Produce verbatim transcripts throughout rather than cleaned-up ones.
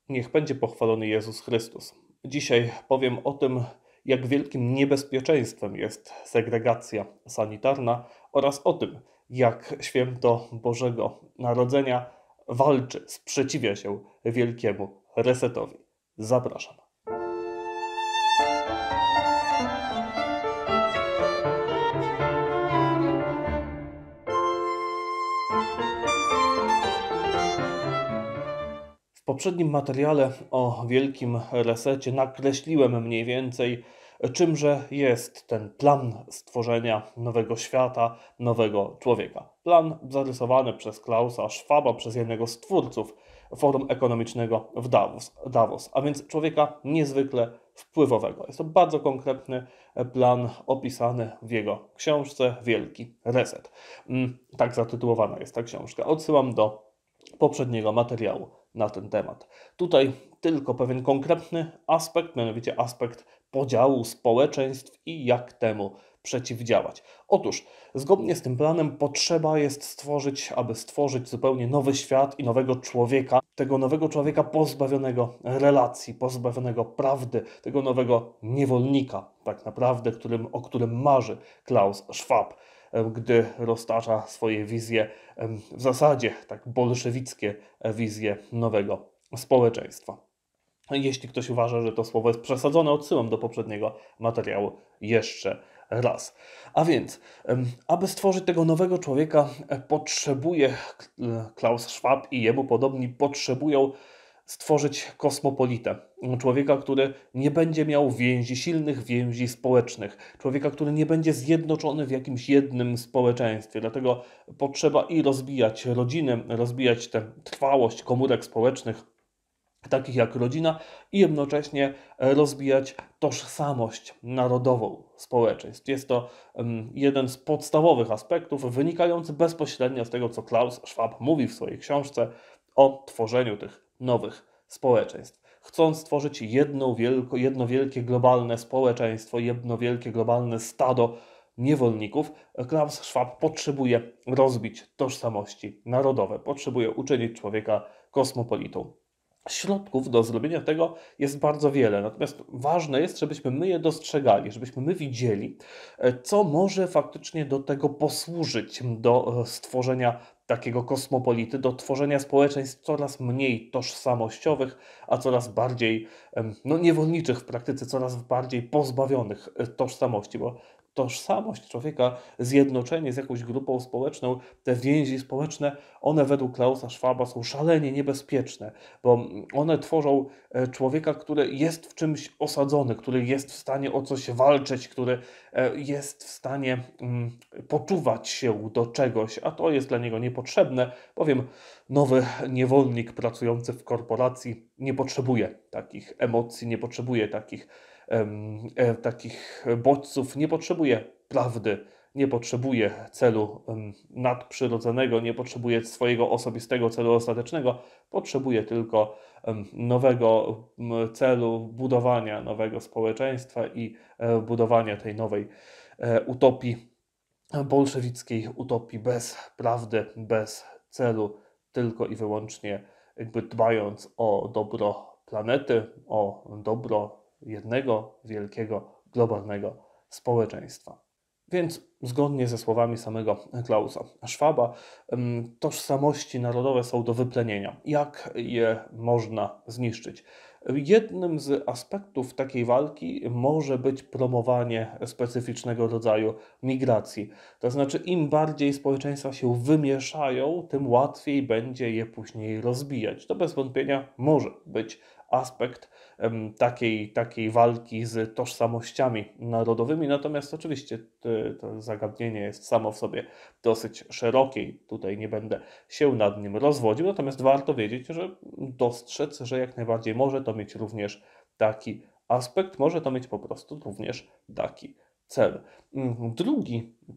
Niech będzie pochwalony Jezus Chrystus. Dzisiaj powiem o tym, jak wielkim niebezpieczeństwem jest segregacja sanitarna oraz o tym, jak święto Bożego Narodzenia walczy, sprzeciwia się wielkiemu resetowi. Zapraszam. W poprzednim materiale o wielkim resecie nakreśliłem mniej więcej, czymże jest ten plan stworzenia nowego świata, nowego człowieka. Plan zarysowany przez Klausa Schwaba, przez jednego z twórców Forum Ekonomicznego w Davos, Davos, a więc człowieka niezwykle wpływowego. Jest to bardzo konkretny plan opisany w jego książce Wielki Reset. Tak zatytułowana jest ta książka. Odsyłam do poprzedniego materiału na ten temat. Tutaj tylko pewien konkretny aspekt, mianowicie aspekt podziału społeczeństw i jak temu przeciwdziałać. Otóż, zgodnie z tym planem potrzeba jest stworzyć, aby stworzyć zupełnie nowy świat i nowego człowieka, tego nowego człowieka pozbawionego relacji, pozbawionego prawdy, tego nowego niewolnika, tak naprawdę, którym, o którym marzy Klaus Schwab, gdy roztacza swoje wizje, w zasadzie tak bolszewickie wizje nowego społeczeństwa. Jeśli ktoś uważa, że to słowo jest przesadzone, odsyłam do poprzedniego materiału jeszcze raz. A więc, aby stworzyć tego nowego człowieka, potrzebuje Klaus Schwab i jemu podobni potrzebują stworzyć kosmopolitę. Człowieka, który nie będzie miał więzi, silnych więzi społecznych. Człowieka, który nie będzie zjednoczony w jakimś jednym społeczeństwie. Dlatego potrzeba i rozbijać rodziny, rozbijać tę trwałość komórek społecznych, takich jak rodzina, i jednocześnie rozbijać tożsamość narodową społeczeństw. Jest to um, jeden z podstawowych aspektów wynikający bezpośrednio z tego, co Klaus Schwab mówi w swojej książce o tworzeniu tych nowych społeczeństw. Chcąc stworzyć jedno, wielko, jedno wielkie globalne społeczeństwo, jedno wielkie globalne stado niewolników, Klaus Schwab potrzebuje rozbić tożsamości narodowe, potrzebuje uczynić człowieka kosmopolitą. Środków do zrobienia tego jest bardzo wiele, natomiast ważne jest, żebyśmy my je dostrzegali, żebyśmy my widzieli, co może faktycznie do tego posłużyć, do stworzenia takiego kosmopolity, do tworzenia społeczeństw coraz mniej tożsamościowych, a coraz bardziej no, niewolniczych w praktyce, coraz bardziej pozbawionych tożsamości, bo tożsamość człowieka, zjednoczenie z jakąś grupą społeczną, te więzi społeczne, one według Klausa Schwaba są szalenie niebezpieczne, bo one tworzą człowieka, który jest w czymś osadzony, który jest w stanie o coś walczyć, który jest w stanie poczuwać się do czegoś, a to jest dla niego niepotrzebne, bowiem nowy niewolnik pracujący w korporacji nie potrzebuje takich emocji, nie potrzebuje takich E, takich bodźców, nie potrzebuje prawdy, nie potrzebuje celu em, nadprzyrodzonego, nie potrzebuje swojego osobistego celu ostatecznego, potrzebuje tylko em, nowego m, celu budowania nowego społeczeństwa i e, budowania tej nowej e, utopii, bolszewickiej utopii bez prawdy, bez celu, tylko i wyłącznie jakby dbając o dobro planety, o dobro jednego wielkiego, globalnego społeczeństwa. Więc zgodnie ze słowami samego Klausa Schwaba, tożsamości narodowe są do wyplenienia. Jak je można zniszczyć? Jednym z aspektów takiej walki może być promowanie specyficznego rodzaju migracji. To znaczy, im bardziej społeczeństwa się wymieszają, tym łatwiej będzie je później rozbijać. To bez wątpienia może być aspekt um, takiej, takiej walki z tożsamościami narodowymi, natomiast oczywiście to, to zagadnienie jest samo w sobie dosyć szerokie i tutaj nie będę się nad nim rozwodził, natomiast warto wiedzieć, że dostrzec, że jak najbardziej może to mieć również taki aspekt, może to mieć po prostu również taki cel. Drugi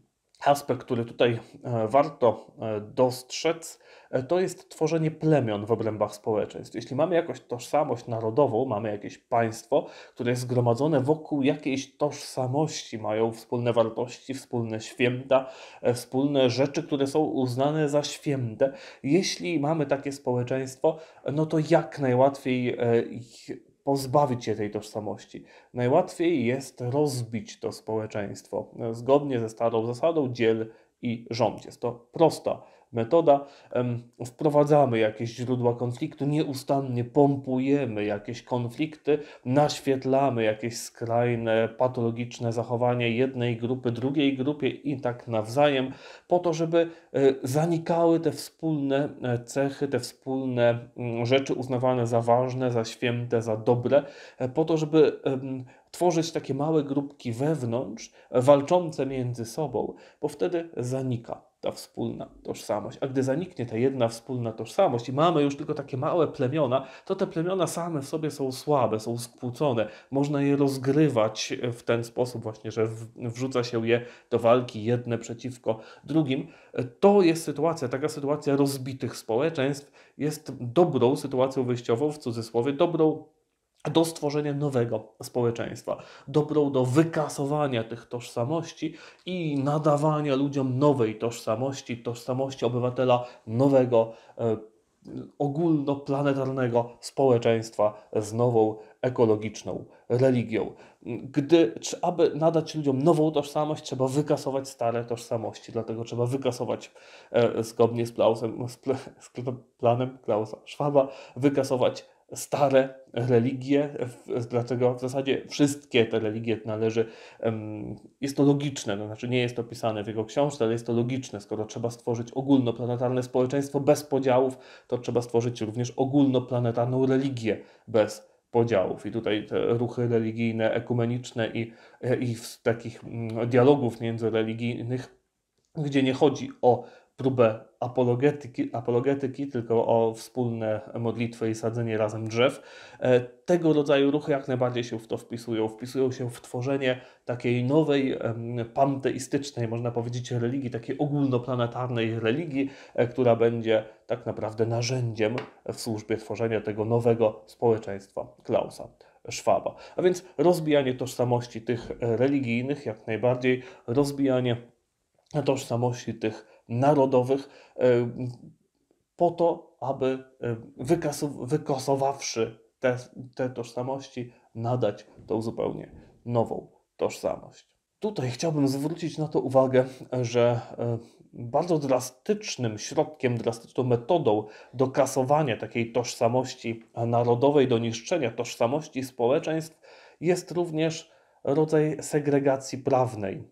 Aspekt, który tutaj e, warto e, dostrzec, e, to jest tworzenie plemion w obrębach społeczeństw. Jeśli mamy jakąś tożsamość narodową, mamy jakieś państwo, które jest zgromadzone wokół jakiejś tożsamości, mają wspólne wartości, wspólne święta, e, wspólne rzeczy, które są uznane za święte. Jeśli mamy takie społeczeństwo, no to jak najłatwiej e, ich pozbawić się tej tożsamości. Najłatwiej jest rozbić to społeczeństwo e, zgodnie ze starą zasadą dziel i rządź. Jest to prosta metoda. Em, Wprowadzamy jakieś źródła konfliktu, nieustannie pompujemy jakieś konflikty, naświetlamy jakieś skrajne, patologiczne zachowanie jednej grupy, drugiej grupie i tak nawzajem, po to, żeby e, zanikały te wspólne e, cechy, te wspólne mm, rzeczy uznawane za ważne, za święte, za dobre, e, po to, żeby em, tworzyć takie małe grupki wewnątrz, e, walczące między sobą, bo wtedy zanika ta wspólna tożsamość. A gdy zaniknie ta jedna wspólna tożsamość i mamy już tylko takie małe plemiona, to te plemiona same w sobie są słabe, są skłócone. Można je rozgrywać w ten sposób właśnie, że w- wrzuca się je do walki jedne przeciwko drugim. To jest sytuacja, taka sytuacja rozbitych społeczeństw jest dobrą sytuacją wyjściową, w cudzysłowie, dobrą do stworzenia nowego społeczeństwa, dobrą do wykasowania tych tożsamości i nadawania ludziom nowej tożsamości, tożsamości obywatela nowego, e, ogólnoplanetarnego społeczeństwa z nową ekologiczną religią. Gdy, czy- aby nadać ludziom nową tożsamość, trzeba wykasować stare tożsamości, dlatego trzeba wykasować e, zgodnie z, Klausem, z, pl, z planem Klausa Schwaba, wykasować stare religie, w- dlatego w zasadzie wszystkie te religie należy, em, jest to logiczne, to znaczy nie jest to pisane w jego książce, ale jest to logiczne, skoro trzeba stworzyć ogólnoplanetarne społeczeństwo bez podziałów, to trzeba stworzyć również ogólnoplanetarną religię bez podziałów. I tutaj te ruchy religijne, ekumeniczne i, i w takich mm, dialogów międzyreligijnych, gdzie nie chodzi o próbę apologetyki, apologetyki, tylko o wspólne modlitwy i sadzenie razem drzew. E, Tego rodzaju ruchy jak najbardziej się w to wpisują. Wpisują się w tworzenie takiej nowej, em, panteistycznej, można powiedzieć, religii, takiej ogólnoplanetarnej religii, e, która będzie tak naprawdę narzędziem w służbie tworzenia tego nowego społeczeństwa Klausa Schwaba. A więc rozbijanie tożsamości tych e, religijnych, jak najbardziej, rozbijanie tożsamości tych narodowych, e, po to, aby e, wykasow- wykasowawszy te, te tożsamości, nadać tą zupełnie nową tożsamość. Tutaj chciałbym zwrócić na to uwagę, że e, bardzo drastycznym środkiem, drastyczną metodą do kasowania takiej tożsamości narodowej, do niszczenia tożsamości społeczeństw jest również rodzaj segregacji prawnej.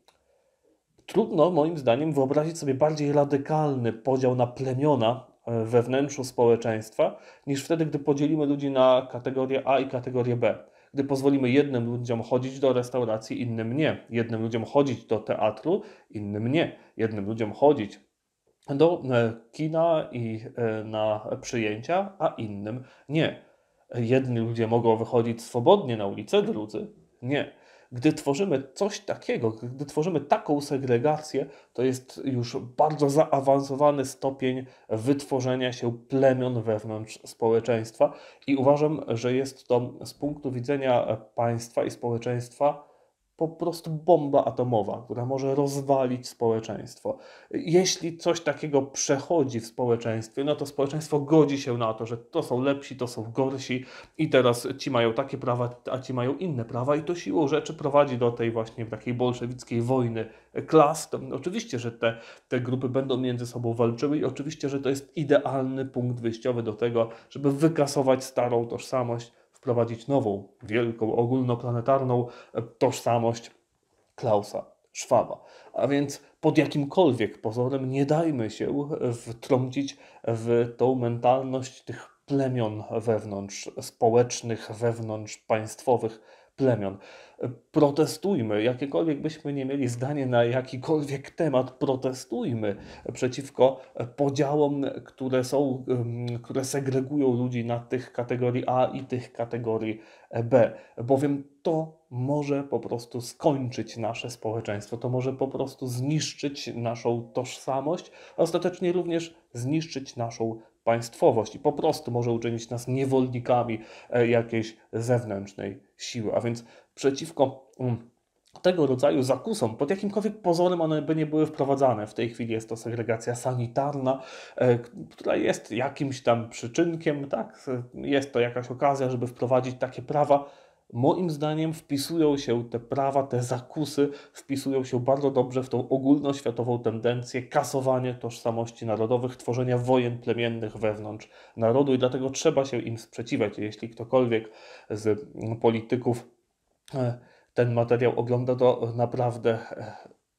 Trudno, moim zdaniem, wyobrazić sobie bardziej radykalny podział na plemiona e, we wnętrzu społeczeństwa, niż wtedy, gdy podzielimy ludzi na kategorię A i kategorię B. Gdy pozwolimy jednym ludziom chodzić do restauracji, innym nie. Jednym ludziom chodzić do teatru, innym nie. Jednym ludziom chodzić do e, kina i e, na przyjęcia, a innym nie. Jedni ludzie mogą wychodzić swobodnie na ulicę, drudzy nie. Gdy tworzymy coś takiego, gdy tworzymy taką segregację, to jest już bardzo zaawansowany stopień wytworzenia się plemion wewnątrz społeczeństwa i uważam, że jest to z punktu widzenia państwa i społeczeństwa po prostu bomba atomowa, która może rozwalić społeczeństwo. Jeśli coś takiego przechodzi w społeczeństwie, no to społeczeństwo godzi się na to, że to są lepsi, to są gorsi i teraz ci mają takie prawa, a ci mają inne prawa i to siłą rzeczy prowadzi do tej właśnie takiej bolszewickiej wojny klas. To oczywiście, że te, te grupy będą między sobą walczyły i oczywiście, że to jest idealny punkt wyjściowy do tego, żeby wykasować starą tożsamość, wprowadzić nową, wielką, ogólnoplanetarną tożsamość Klausa Schwaba. A więc pod jakimkolwiek pozorem nie dajmy się wtrącić w tą mentalność tych plemion wewnątrz społecznych, wewnątrz państwowych. plemion. Protestujmy, jakiekolwiek byśmy nie mieli zdanie na jakikolwiek temat, protestujmy przeciwko podziałom, które są, ym, które segregują ludzi na tych kategorii A i tych kategorii B, bowiem to może po prostu skończyć nasze społeczeństwo, to może po prostu zniszczyć naszą tożsamość, a ostatecznie również zniszczyć naszą państwowość i po prostu może uczynić nas niewolnikami e, jakiejś zewnętrznej siły. A więc przeciwko mm, tego rodzaju zakusom, pod jakimkolwiek pozorem one by nie były wprowadzane. W tej chwili jest to segregacja sanitarna, e, k- która jest jakimś tam przyczynkiem, tak? Jest to jakaś okazja, żeby wprowadzić takie prawa. Moim zdaniem wpisują się te prawa, te zakusy, wpisują się bardzo dobrze w tą ogólnoświatową tendencję kasowania tożsamości narodowych, tworzenia wojen plemiennych wewnątrz narodu i dlatego trzeba się im sprzeciwiać. Jeśli ktokolwiek z polityków e, ten materiał ogląda, to naprawdę e,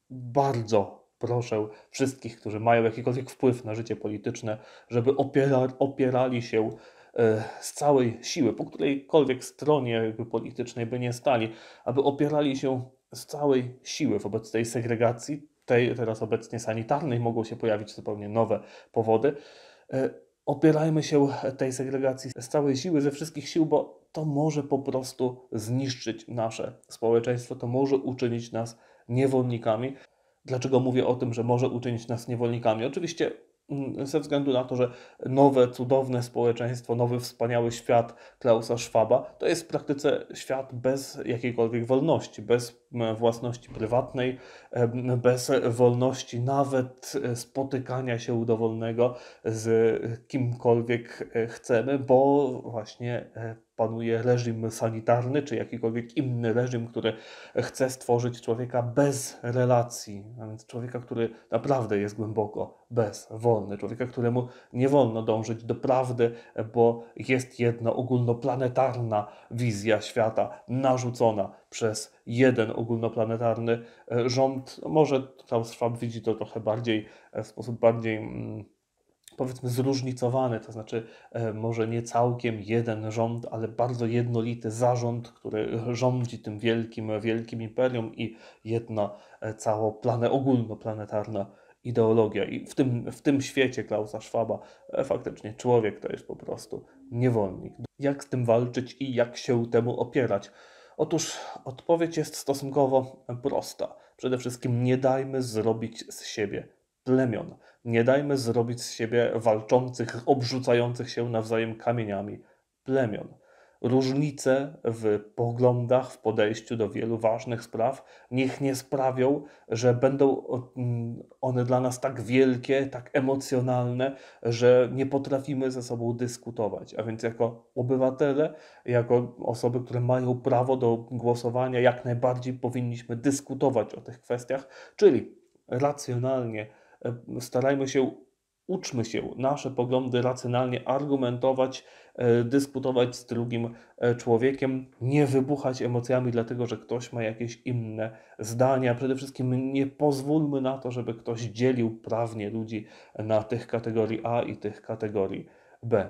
bardzo proszę wszystkich, którzy mają jakikolwiek wpływ na życie polityczne, żeby opiera, opierali się e, z całej siły, po którejkolwiek stronie jakby politycznej by nie stali, aby opierali się z całej siły wobec tej segregacji, tej teraz obecnie sanitarnej, mogą się pojawić zupełnie nowe powody. E, Opierajmy się tej segregacji z całej siły, ze wszystkich sił, bo to może po prostu zniszczyć nasze społeczeństwo, to może uczynić nas niewolnikami. Dlaczego mówię o tym, że może uczynić nas niewolnikami? Oczywiście mm, ze względu na to, że nowe, cudowne społeczeństwo, nowy, wspaniały świat Klausa Schwaba to jest w praktyce świat bez jakiejkolwiek wolności, bez m, własności prywatnej, em, bez wolności nawet e, spotykania się dowolnego z kimkolwiek e, chcemy, bo właśnie e, panuje reżim sanitarny, czy jakikolwiek inny reżim, który chce stworzyć człowieka bez relacji, a więc człowieka, który naprawdę jest głęboko bezwolny, człowieka, któremu nie wolno dążyć do prawdy, bo jest jedna ogólnoplanetarna wizja świata narzucona przez jeden ogólnoplanetarny e, rząd. Może Klaus Schwab widzi to trochę bardziej, e, w sposób bardziej mm, powiedzmy zróżnicowany, to znaczy e, może nie całkiem jeden rząd, ale bardzo jednolity zarząd, który rządzi tym wielkim, wielkim imperium i jedna e, całoplane, ogólnoplanetarna ideologia. I w tym, w tym świecie Klausa Schwaba e, faktycznie człowiek to jest po prostu niewolnik. Jak z tym walczyć i jak się temu opierać? Otóż odpowiedź jest stosunkowo prosta. Przede wszystkim nie dajmy zrobić z siebie plemion. Nie dajmy zrobić z siebie walczących, obrzucających się nawzajem kamieniami plemion. Różnice w poglądach, w podejściu do wielu ważnych spraw niech nie sprawią, że będą mm, one dla nas tak wielkie, tak emocjonalne, że nie potrafimy ze sobą dyskutować. A więc jako obywatele, jako osoby, które mają prawo do głosowania, jak najbardziej powinniśmy dyskutować o tych kwestiach, czyli racjonalnie e, starajmy się, uczmy się nasze poglądy racjonalnie argumentować, e, dyskutować z drugim e, człowiekiem, nie wybuchać emocjami, dlatego że ktoś ma jakieś inne zdania. Przede wszystkim nie pozwólmy na to, żeby ktoś dzielił prawnie ludzi na tych kategorii A i tych kategorii B.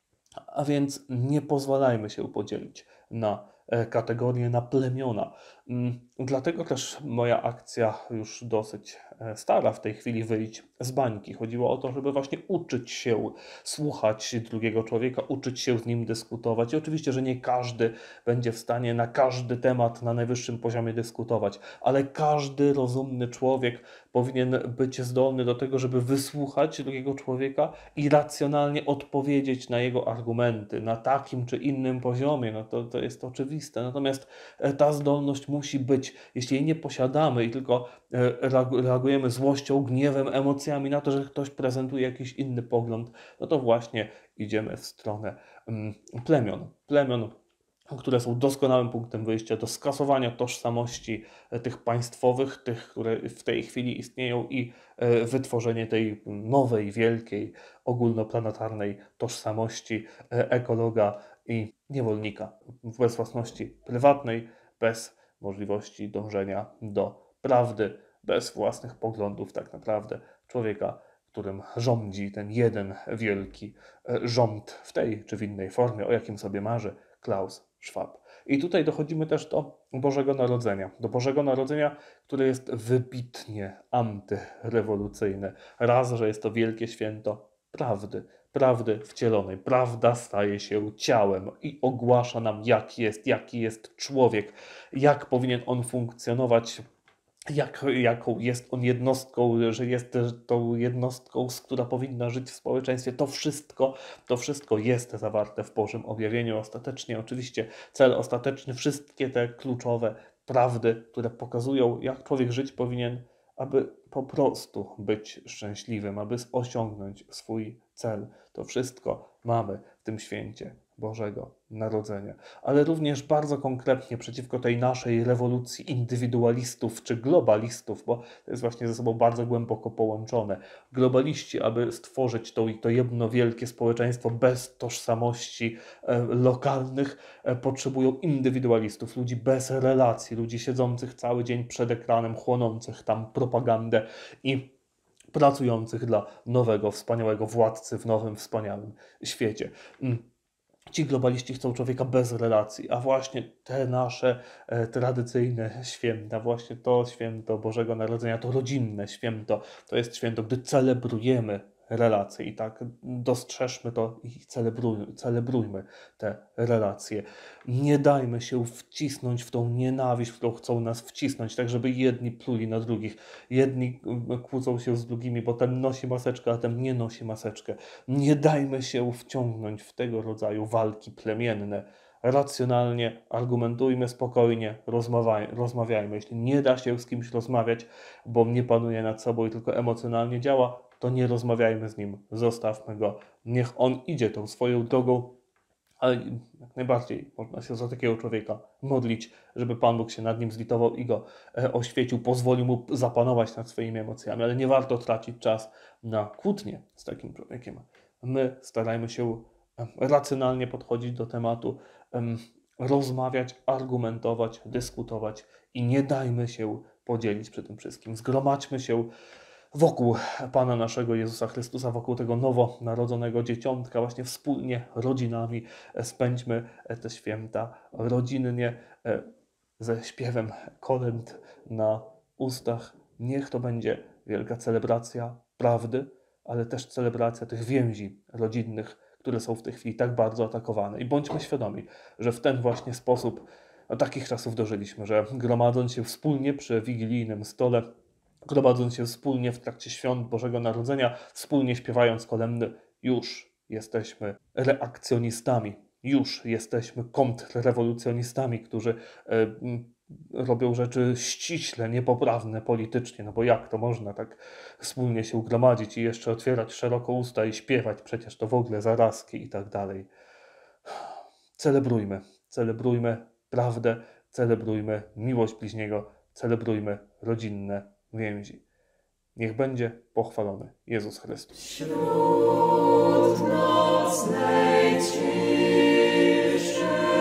A więc nie pozwalajmy się podzielić na e, kategorie, na plemiona. Mm, Dlatego też moja akcja już dosyć e, stara w tej chwili wyjść z bańki. Chodziło o to, żeby właśnie uczyć się słuchać drugiego człowieka, uczyć się z nim dyskutować. I oczywiście, że nie każdy będzie w stanie na każdy temat na najwyższym poziomie dyskutować, ale każdy rozumny człowiek powinien być zdolny do tego, żeby wysłuchać drugiego człowieka i racjonalnie odpowiedzieć na jego argumenty na takim czy innym poziomie. No to, to jest oczywiste. Natomiast e, ta zdolność musi być. Jeśli jej nie posiadamy i tylko e, reagu- reagujemy złością, gniewem, emocjami na to, że ktoś prezentuje jakiś inny pogląd, no to właśnie idziemy w stronę mm, plemion. Plemion, które są doskonałym punktem wyjścia do skasowania tożsamości e, tych państwowych, tych, które w tej chwili istnieją i e, wytworzenie tej nowej, wielkiej, ogólnoplanetarnej tożsamości e, ekologa i niewolnika bez własności prywatnej, bez możliwości dążenia do prawdy, bez własnych poglądów tak naprawdę człowieka, którym rządzi ten jeden wielki rząd w tej czy w innej formie, o jakim sobie marzy Klaus Schwab. I tutaj dochodzimy też do Bożego Narodzenia. Do Bożego Narodzenia, które jest wybitnie antyrewolucyjne. Raz, że jest to wielkie święto prawdy, prawdy wcielonej. Prawda staje się ciałem i ogłasza nam, jak jest, jaki jest człowiek, jak powinien on funkcjonować, jak, jaką jest on jednostką, że jest tą jednostką, która powinna żyć w społeczeństwie. To wszystko, to wszystko jest zawarte w Bożym Objawieniu. Ostatecznie, oczywiście, cel ostateczny, wszystkie te kluczowe prawdy, które pokazują, jak człowiek żyć powinien, aby po prostu być szczęśliwym, aby osiągnąć swój cel. To wszystko mamy w tym święcie Bożego Narodzenia. Ale również bardzo konkretnie przeciwko tej naszej rewolucji indywidualistów czy globalistów, bo to jest właśnie ze sobą bardzo głęboko połączone. Globaliści, aby stworzyć to, to jedno wielkie społeczeństwo bez tożsamości e, lokalnych, e, potrzebują indywidualistów, ludzi bez relacji, ludzi siedzących cały dzień przed ekranem, chłonących tam propagandę i pracujących dla nowego, wspaniałego władcy w nowym, wspaniałym świecie. Ci globaliści chcą człowieka bez relacji, a właśnie te nasze e, tradycyjne święta, właśnie to święto Bożego Narodzenia, to rodzinne święto, to jest święto, gdy celebrujemy relacje i tak dostrzeżmy to i celebruj, celebrujmy te relacje. Nie dajmy się wcisnąć w tą nienawiść, w którą chcą nas wcisnąć, tak żeby jedni pluli na drugich, jedni kłócą się z drugimi, bo ten nosi maseczkę, a ten nie nosi maseczkę. Nie dajmy się wciągnąć w tego rodzaju walki plemienne. Racjonalnie argumentujmy, spokojnie, rozmawiaj, rozmawiajmy. Jeśli nie da się z kimś rozmawiać, bo nie panuje nad sobą i tylko emocjonalnie działa, to nie rozmawiajmy z nim, zostawmy go, niech on idzie tą swoją drogą, ale jak najbardziej można się za takiego człowieka modlić, żeby Pan Bóg się nad nim zlitował i go e, oświecił, pozwolił mu zapanować nad swoimi emocjami, ale nie warto tracić czas na kłótnie z takim człowiekiem. My starajmy się racjonalnie podchodzić do tematu, em, rozmawiać, argumentować, dyskutować i nie dajmy się podzielić przy tym wszystkim. Zgromadźmy się wokół Pana naszego Jezusa Chrystusa, wokół tego nowonarodzonego dzieciątka, właśnie wspólnie, rodzinami spędźmy te święta rodzinnie, ze śpiewem kolęd na ustach. Niech to będzie wielka celebracja prawdy, ale też celebracja tych więzi rodzinnych, które są w tej chwili tak bardzo atakowane. I bądźmy świadomi, że w ten właśnie sposób no, takich czasów dożyliśmy, że gromadząc się wspólnie przy wigilijnym stole, gromadząc się wspólnie w trakcie świąt Bożego Narodzenia, wspólnie śpiewając kolędy, już jesteśmy reakcjonistami, już jesteśmy kontrrewolucjonistami, którzy e, robią rzeczy ściśle niepoprawne politycznie, no bo jak to można tak wspólnie się gromadzić i jeszcze otwierać szeroko usta i śpiewać, przecież to w ogóle zarazki i tak dalej. Celebrujmy, celebrujmy prawdę, celebrujmy miłość bliźniego, celebrujmy rodzinne więzi. Niech będzie pochwalony Jezus Chrystus. Wśród nocnej ciszy